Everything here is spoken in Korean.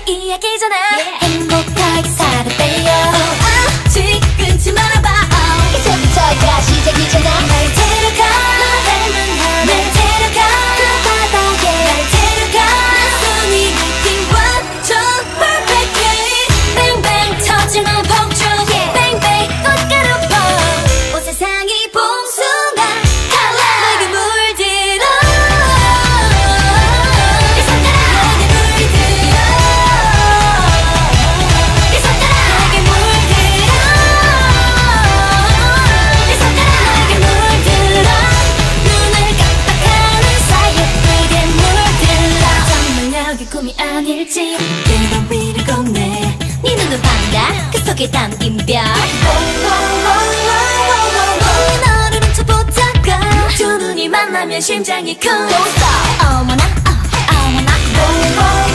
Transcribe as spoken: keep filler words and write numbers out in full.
이야기잖아. yeah. 행복하게 살아빼요. oh, 아직 끊지 말아봐. oh. 이제부터가 시작이잖아. 날 데려가 날 데려가 그 바닥에 날 데려가 내 손이 느낀 완전 perfectly. 뱅뱅 터지는 폭죽 yeah. 뱅뱅 꽃가루 봄 온 세상이 봉숭아 칼라 내게 물들어. 이 손가락 내게 물들어. 이 손가락 내게 물들어. 이 손가락 내게 물들어. 눈을 깜빡하는 사이 예쁘게 물들어. 정말 여기 꿈이 아닐지 그런 위를 건네. 네 눈은 반다 그 속에 담긴 별. 너를 훔쳐보다가 두 눈이 만나면 심장이 쿵. 어머나 어, 어머나